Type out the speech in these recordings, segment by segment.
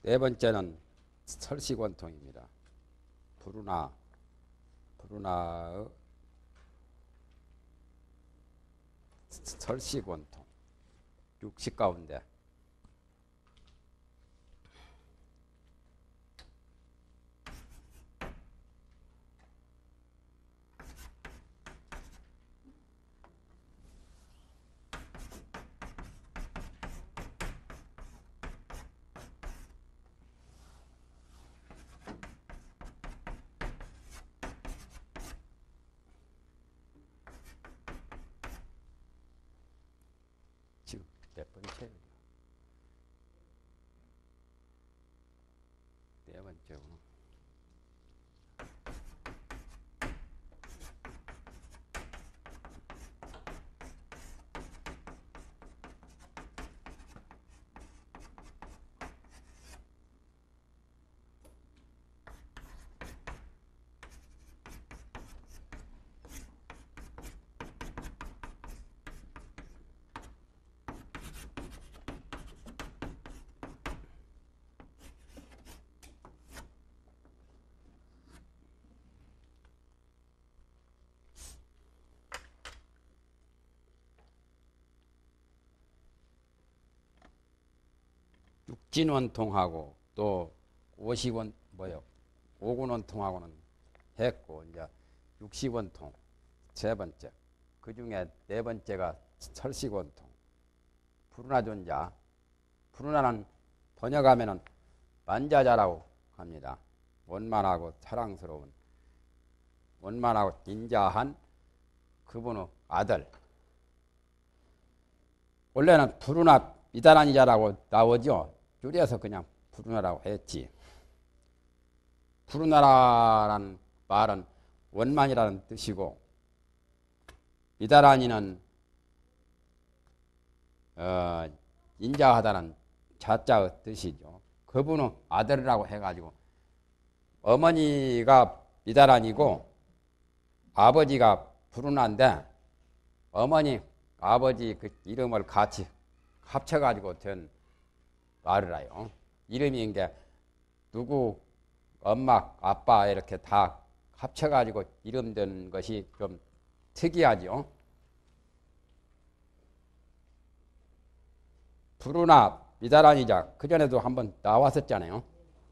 네 번째는 설식원통입니다. 불운하의 설식원통. 육식 가운데 지금 몇 번째예요? 네 번째구나. 육진원통하고 또 오군원통하고는 했고, 이제 육식원통 세 번째. 그 중에 네 번째가 설식원통. 불운하존자. 불운하는 번역하면은 만자자라고 합니다. 원만하고 사랑스러운, 원만하고 인자한 그분의 아들. 원래는 불운하 미다란이자라고 나오죠. 줄여서 그냥 불운하라고 했지. 불운하라는 말은 원만이라는 뜻이고, 미다란이는 인자하다는 자자의 뜻이죠. 그분의 아들이라고 해가지고 어머니가 미다란이고 아버지가 불운한데 어머니, 아버지 그 이름을 같이 합쳐가지고 된 말이라요. 이름이 이게 누구, 엄마, 아빠 이렇게 다 합쳐가지고 이름 된 것이 좀 특이하죠. 불운하 미다란이자 그전에도 한번 나왔었잖아요.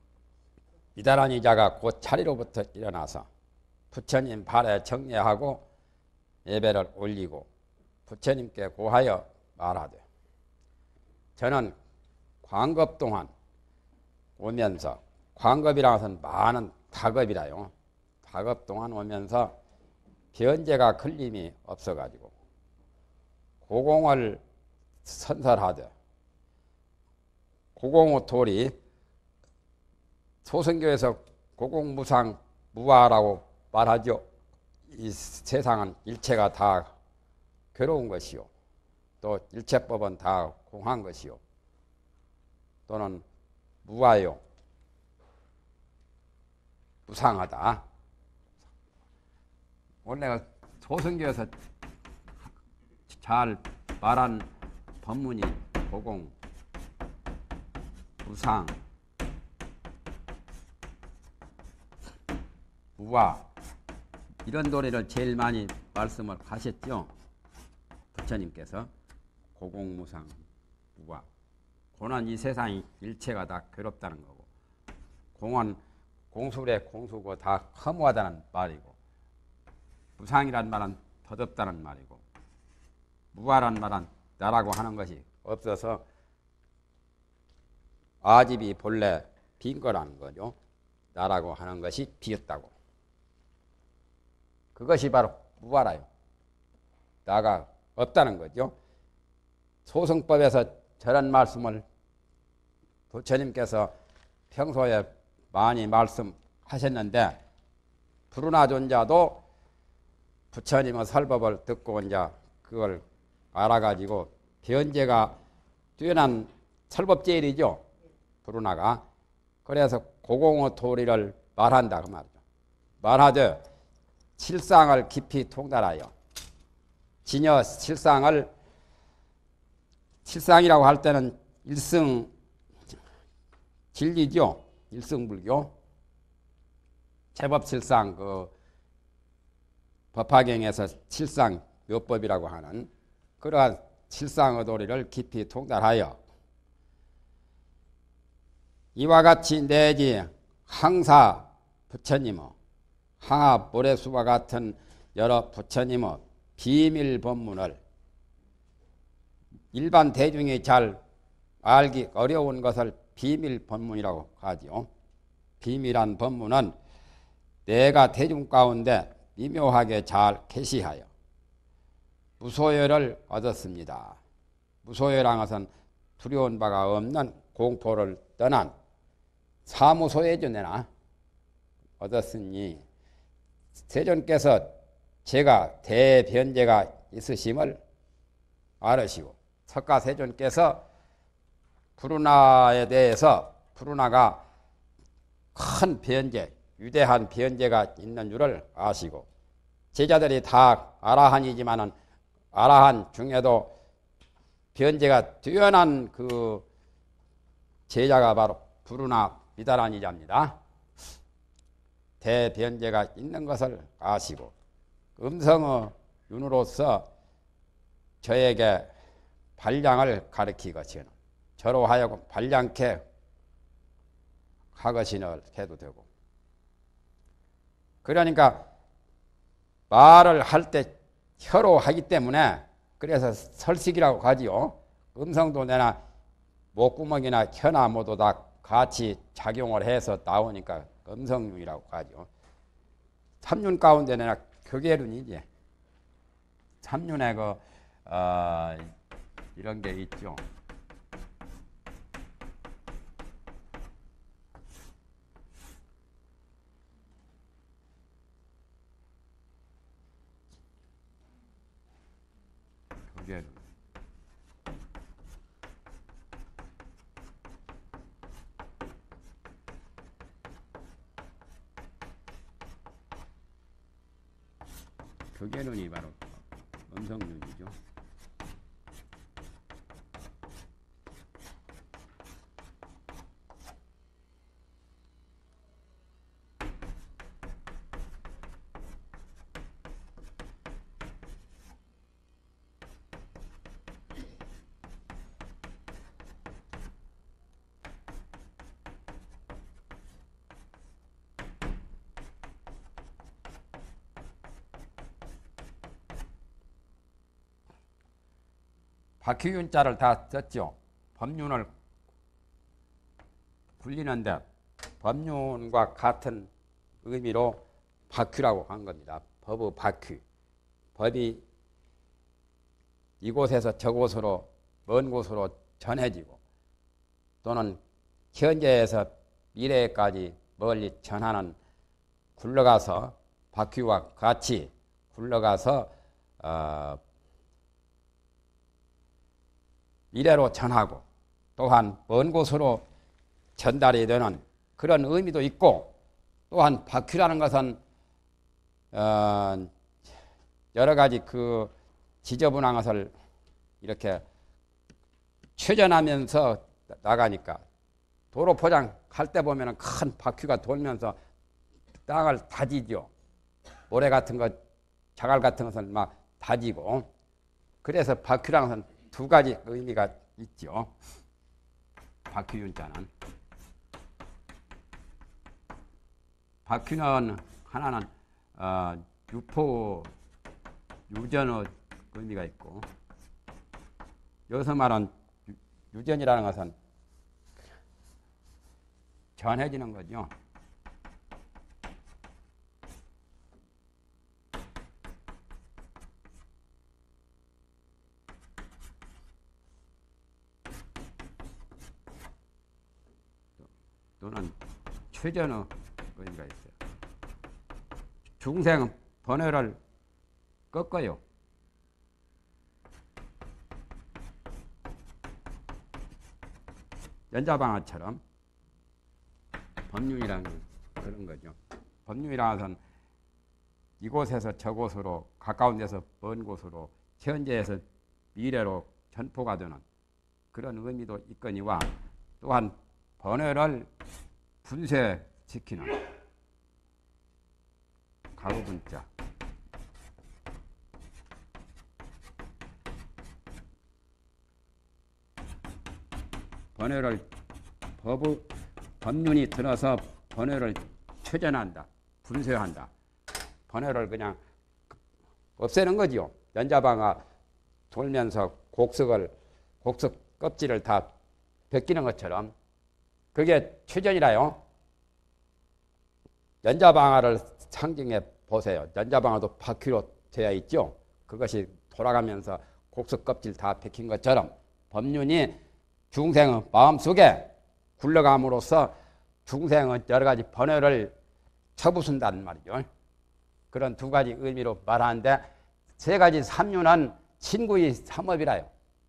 미다란이자가 곧 자리로부터 일어나서 부처님 발에 정례하고 예배를 올리고 부처님께 고하여 말하되, 저는 광급 동안 오면서, 광급이라는 것은 많은 다급이라요. 다급 동안 오면서 변제가 걸림이 없어가지고 고공을 선설하되, 고공의 돌이 소승교에서 고공무상 무아라고 말하죠. 이 세상은 일체가 다 괴로운 것이요, 또 일체법은 다 공한 것이요, 또는 무아요, 무상하다. 원래 소승교에서 잘 말한 법문이 고공, 무상, 무아 이런 도리를 제일 많이 말씀을 하셨죠. 부처님께서 고공무상 무아. 고는 이 세상이 일체가 다 괴롭다는 거고, 공은 공술의 공수고 다 허무하다는 말이고, 무상이란 말은 더덥다는 말이고, 무아란 말은 나라고 하는 것이 없어서 아집이 본래 빈 거라는 거죠. 나라고 하는 것이 비었다고. 그것이 바로 무아라요. 나가 없다는 거죠. 소승법에서 저런 말씀을 부처님께서 평소에 많이 말씀하셨는데, 불운하존자도 부처님의 설법을 듣고 이제 그걸 알아가지고 변제가 뛰어난 설법제일이죠. 불운하가. 그래서 고공의 도리를 말한다 그 말이죠. 말하되 칠상을 깊이 통달하여, 진여 칠상이라고 할 때는 일승 진리죠. 일승불교. 제법실상 그 법화경에서 칠상묘법이라고 하는 그러한 칠상의 도리를 깊이 통달하여 이와 같이 내지 항사 부처님의 항하 모래수와 같은 여러 부처님의 비밀 법문을 일반 대중이 잘 알기 어려운 것을 비밀 법문이라고 하지요. 비밀한 법문은 내가 대중 가운데 미묘하게 잘 계시하여 무소유를 얻었습니다. 무소유란 것은 두려운 바가 없는 공포를 떠난 사무소유죠. 내나 얻었으니 세존께서 제가 대변제가 있으심을 알으시고 석가세존께서 푸르나에 대해서 푸르나가 큰 변제, 위대한 변제가 있는 줄을 아시고 제자들이 다 아라한이지만은 아라한 중에도 변제가 뛰어난 그 제자가 바로 푸르나 미다라니자입니다. 대변제가 있는 것을 아시고 음성의 윤으로서 저에게 발량을 가르치거시는 저로 하여금 발량케 하거시는 해도 되고 그러니까 말을 할 때 혀로 하기 때문에 그래서 설식이라고 하지요. 음성도 내나 목구멍이나 혀나 모두 다 같이 작용을 해서 나오니까 음성윤이라고 하죠. 삼윤 가운데 내나 교계륜이지. 삼윤에 이런 게 있죠. 교계륜. 교계륜이 바로 음성윤이죠. 박휘윤자를 다 썼죠. 법륜을 굴리는데 법륜과 같은 의미로 박휘라고 한 겁니다. 법의 박휘. 법이 이곳에서 저곳으로 먼 곳으로 전해지고 또는 현재에서 미래까지 멀리 전하는 굴러가서 박휘와 같이 굴러가서 미래로 전하고 또한 먼 곳으로 전달이 되는 그런 의미도 있고 또한 박휘라는 것은 여러 가지 그 지저분한 것을 이렇게 최전하면서 나가니까 도로 포장할 때 보면 큰 바퀴가 돌면서 땅을 다지죠. 모래 같은 것, 자갈 같은 것을 막 다지고 그래서 바퀴라는 것은 두 가지 의미가 있죠. 바퀴윤자는. 바퀴는 하나는 유포, 유전의 의미가 있고 여기서 말한 유전이라는 것은 전해지는 거죠. 또는 최전의 의미가 있어요. 중생 번뇌를 꺾어요. 연자방아처럼 법륜이라는 그런 거죠. 법륜이라는 것은 이곳에서 저곳으로 가까운 데서 먼 곳으로 현재에서 미래로 전포가 되는 그런 의미도 있거니와 또한 번뇌를 분쇄시키는 가구분자. 번뇌를 법륜이 들어서 번뇌를 퇴전한다, 분쇄한다. 번뇌를 그냥 없애는 거지요. 연자방아 돌면서 곡석 껍질을 다 벗기는 것처럼 그게 퇴전이라요. 연자방아를 상징해 보세요. 연자방아도 바퀴로 되어 있죠. 그것이 돌아가면서 곡석 껍질 다 벗긴 것처럼 법륜이 중생의 마음속에 굴러감으로써 중생의 여러 가지 번뇌를 쳐부순다는 말이죠. 그런 두 가지 의미로 말하는데 세 가지 삼륜은 친구의 삼업이라요.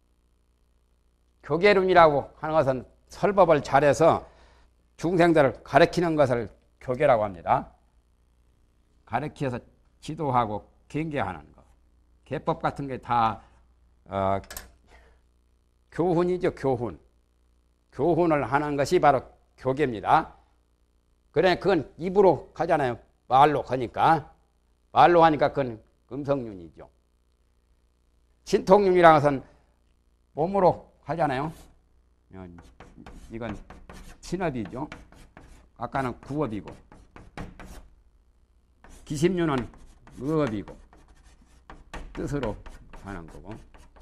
교계론이라고 하는 것은 설법을 잘해서 중생들을 가르치는 것을 교계라고 합니다. 가르쳐서 지도하고 경계하는 것. 계법 같은 게 다 교훈이죠. 교훈을 하는 것이 바로 교계입니다. 그래, 그건 입으로 하잖아요. 말로 하니까. 말로 하니까 그건 음성륜이죠. 신통륜이라는 것은 몸으로 하잖아요. 이건 친업이죠. 아까는 구업이고. 기심륜은 의업이고. 뜻으로 하는 거고.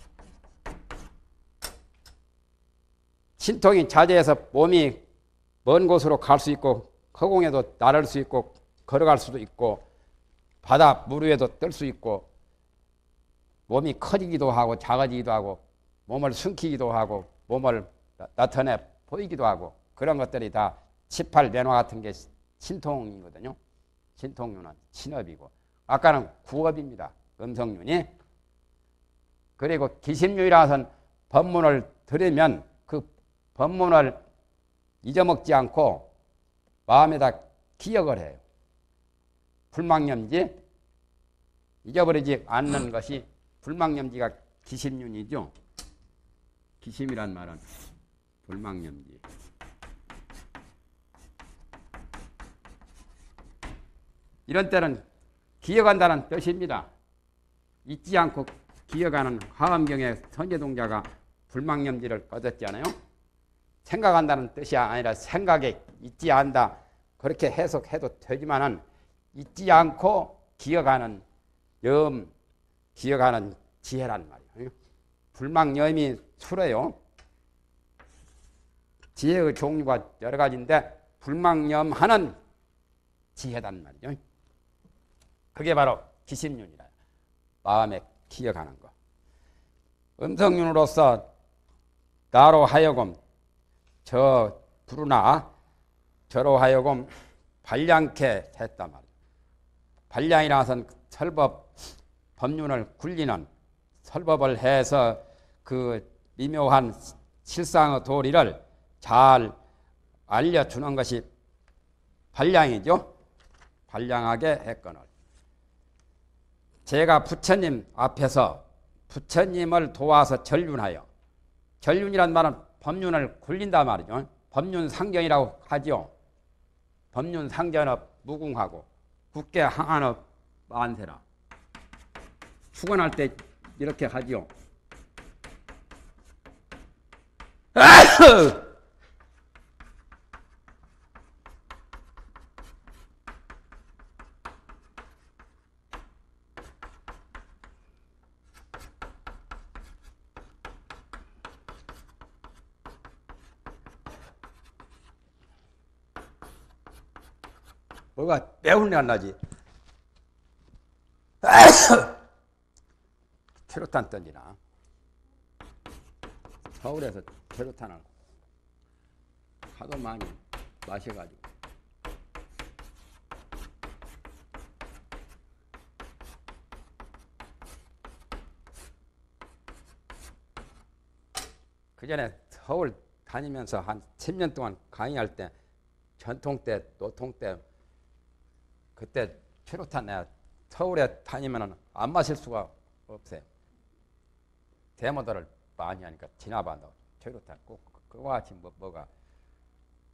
신통이 자제해서 몸이 먼 곳으로 갈 수 있고 허공에도 날을 수 있고 걸어갈 수도 있고 바다 물 위에도 뜰 수 있고 몸이 커지기도 하고 작아지기도 하고 몸을 숨기기도 하고 몸을 나타내 보이기도 하고 그런 것들이 다 18 매화 같은 게 신통이거든요. 신통륜은 신업이고 아까는 구업입니다. 음성륜이. 그리고 기심륜이라서는 법문을 들으면 그 법문을 잊어먹지 않고 마음에다 기억을 해요. 불망념지, 잊어버리지 않는 것이 불망념지가 기심륜이죠. 기심이란 말은 불망념지. 이런 때는 기억한다는 뜻입니다. 잊지 않고 기억하는 화엄경의 선제동자가 불망념지를 얻었잖아요. 생각한다는 뜻이 아니라 생각에 잊지 않다. 그렇게 해석해도 되지만은 잊지 않고 기억하는 기억하는 지혜란 말이에요. 불망념이 수래요. 지혜의 종류가 여러 가지인데 불망념하는 지혜단 말이죠. 그게 바로 기심륜이라. 마음에 기억하는 거. 음성륜으로서 나로 하여금 저로 하여금 발량케 했단 말이에요. 발량이라는 것은 설법, 법륜을 굴리는 설법을 해서 그 미묘한 실상의 도리를 잘 알려주는 것이 발량이죠. 발량하게 했거늘. 제가 부처님 앞에서 부처님을 도와서 전륜하여, 전륜이란 말은 법륜을 굴린단 말이죠. 법륜상견이라고 하죠. 법륜상견업 무궁하고 굳게 항한업 만세라. 축원할 때 이렇게 하죠. 뭐가 매운 내 안 나지? 최루탄 던지나. 서울에서 최루탄을 하도 많이 마셔가지고. 그 전에 서울 다니면서 한 10년 동안 강의할 때 전통 때, 노통 때 그때 최루탄 내가 서울에 다니면 안 마실 수가 없어요. 데모들을 많이 하니까 지나반다고 최루탄 꼭 그거 같이 뭐가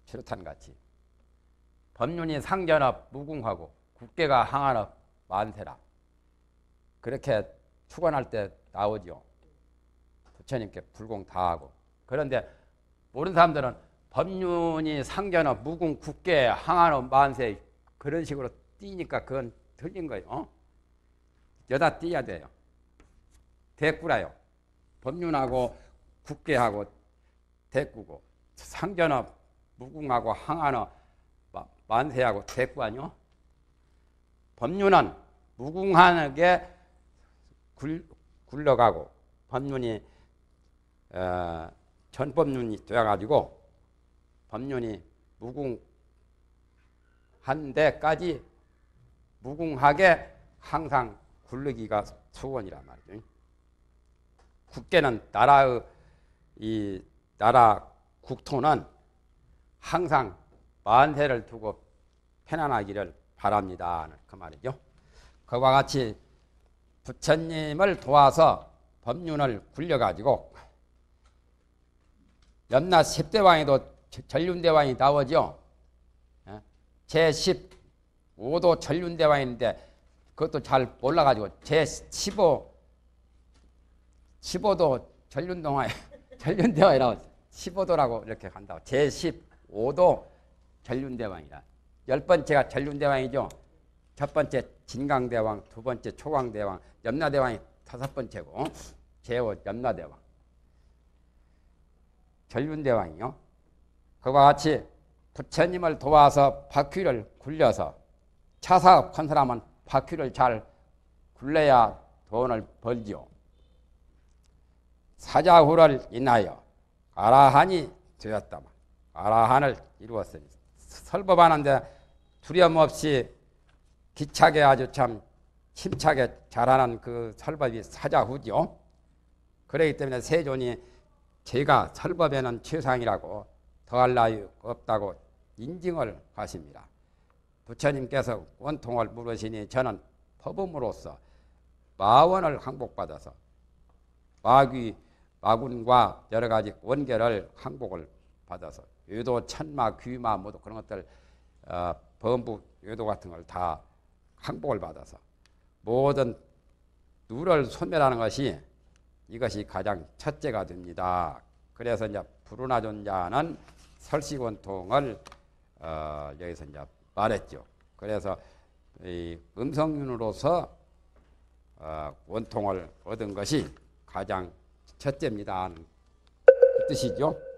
최루탄 같이 법륜이 상전업 무궁하고 국계가 항안업 만세라. 그렇게 축원할 때 나오죠. 부처님께 불공 다 하고. 그런데 모르는 사람들은 법륜이 상전업 무궁 국계 항안업 만세 그런 식으로 띄니까 그건 틀린 거예요. 여다 띄어야 돼요. 대꾸라요. 법륜하고 국계하고 대꾸고 상전업 무궁하고 항안업 만세하고 대꾸 아니요. 법륜은 무궁하게 굴러가고 법륜이 전법륜이 되어가지고 법륜이 무궁한 데까지 무궁하게 항상 굴르기가 수원이란 말이죠. 국계는 이 나라 국토는 항상 만세를 두고 편안하기를 바랍니다. 그 말이죠. 그와 같이 부처님을 도와서 법륜을 굴려가지고 염라 10대왕에도 전륜대왕이 나오죠. 제15도 전륜대왕인데 그것도 잘 몰라가지고 제15도 전륜대왕이라고 15도라고 이렇게 한다고. 제15도 전륜대왕이라. 10번째가 전륜대왕이죠. 첫 번째 진강대왕, 두 번째 초강대왕, 염라대왕이 5번째고 제5 염라대왕. 전륜대왕이요. 그와 같이 부처님을 도와서 바퀴를 굴려서 차사업 한 사람은 바퀴를 잘 굴려야 돈을 벌지요. 사자후를 인하여 아라한이 되었다. 아라한을 이루었으니 설법하는데 두려움 없이 기차게 아주 참 힘차게 잘하는 그 설법이 사자후죠. 그렇기 때문에 세존이 제가 설법에는 최상이라고 더할 나위 없다고 인증을 하십니다. 부처님께서 원통을 물으시니 저는 법음으로써 마원을 항복받아서 마군과 여러 가지 원결을 항복을 받아서 유도, 천마, 귀마 모두 그런 것들 범부, 유도 같은 걸 다 항복을 받아서 모든 누를 소멸하는 것이 이것이 가장 첫째가 됩니다. 그래서 이제 불운하존자는 설식원통을 여기서 이제 말했죠. 그래서 이 음성윤으로서 원통을 얻은 것이 가장 첫째입니다. 그 뜻이죠.